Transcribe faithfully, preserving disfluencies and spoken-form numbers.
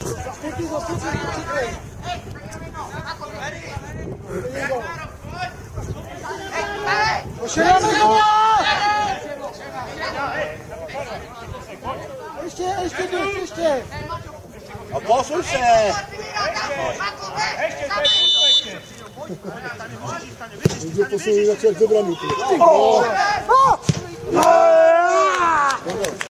Ještě, ještě, ještě, ještě. A posuň se. Může posunout jak do brany.